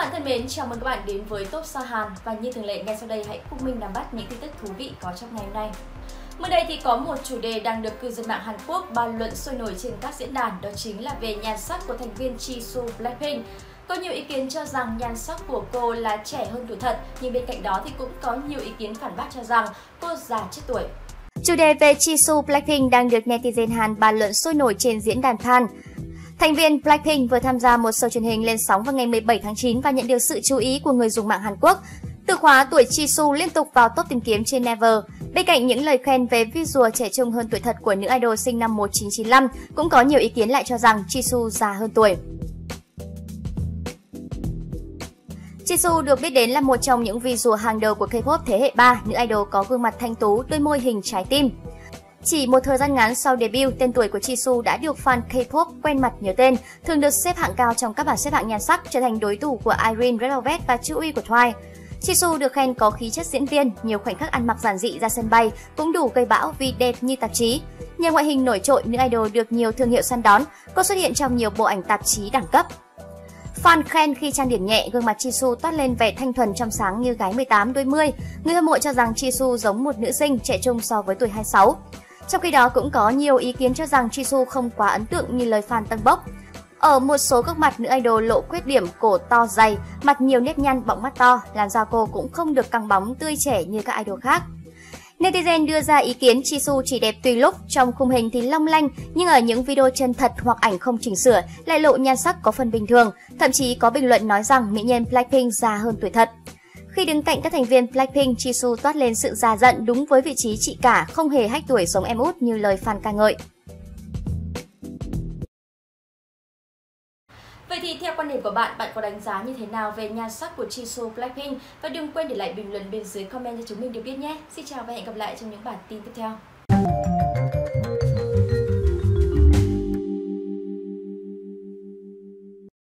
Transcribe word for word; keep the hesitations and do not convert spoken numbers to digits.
bạn thân mến, chào mừng các bạn đến với Top Sao Hàn và như thường lệ ngay sau đây hãy cùng mình nắm bắt những tin tức thú vị có trong ngày hôm nay. Mới đây thì có một chủ đề đang được cư dân mạng Hàn Quốc bàn luận sôi nổi trên các diễn đàn, đó chính là về nhan sắc của thành viên Jisoo Blackpink. Có nhiều ý kiến cho rằng nhan sắc của cô là trẻ hơn tuổi thật, nhưng bên cạnh đó thì cũng có nhiều ý kiến phản bác cho rằng cô già trước tuổi. Chủ đề về Jisoo Blackpink đang được netizen Hàn bàn luận sôi nổi trên diễn đàn Than. Thành viên Blackpink vừa tham gia một show truyền hình lên sóng vào ngày mười bảy tháng chín và nhận được sự chú ý của người dùng mạng Hàn Quốc. Từ khóa tuổi Jisoo liên tục vào top tìm kiếm trên Naver. Bên cạnh những lời khen về visual trẻ trung hơn tuổi thật của nữ idol sinh năm một nghìn chín trăm chín mươi lăm, cũng có nhiều ý kiến lại cho rằng Jisoo già hơn tuổi. Jisoo được biết đến là một trong những visual hàng đầu của K-pop thế hệ ba, nữ idol có gương mặt thanh tú, đôi môi hình trái tim. Chỉ một thời gian ngắn sau debut, tên tuổi của Jisoo đã được fan K-pop quen mặt nhớ tên, thường được xếp hạng cao trong các bảng xếp hạng nhan sắc, trở thành đối thủ của Irene, Red Velvet và Choi của Twice. Jisoo được khen có khí chất diễn viên, nhiều khoảnh khắc ăn mặc giản dị ra sân bay cũng đủ gây bão vì đẹp như tạp chí. Nhờ ngoại hình nổi trội, nữ idol được nhiều thương hiệu săn đón, cô xuất hiện trong nhiều bộ ảnh tạp chí đẳng cấp. Fan khen khi trang điểm nhẹ, gương mặt Jisoo toát lên vẻ thanh thuần trong sáng như gái mười tám đôi mươi. Người hâm mộ cho rằng Jisoo giống một nữ sinh trẻ trung so với tuổi hai mươi sáu. Trong khi đó cũng có nhiều ý kiến cho rằng Jisoo không quá ấn tượng như lời fan tâng bốc. Ở một số gương mặt, nữ idol lộ khuyết điểm cổ to dày, mặt nhiều nếp nhăn, bọng mắt to, làn da cô cũng không được căng bóng tươi trẻ như các idol khác. Netizen đưa ra ý kiến Jisoo chỉ đẹp tùy lúc, trong khung hình thì long lanh, nhưng ở những video chân thật hoặc ảnh không chỉnh sửa lại lộ nhan sắc có phần bình thường. Thậm chí có bình luận nói rằng mỹ nhân Blackpink già hơn tuổi thật. Khi đứng cạnh các thành viên Blackpink, Jisoo toát lên sự già dặn đúng với vị trí chị cả, không hề hách tuổi giống em út như lời fan ca ngợi. Vậy thì theo quan điểm của bạn, bạn có đánh giá như thế nào về nhan sắc của Jisoo Blackpink? Và đừng quên để lại bình luận bên dưới comment cho chúng mình được biết nhé. Xin chào và hẹn gặp lại trong những bản tin tiếp theo.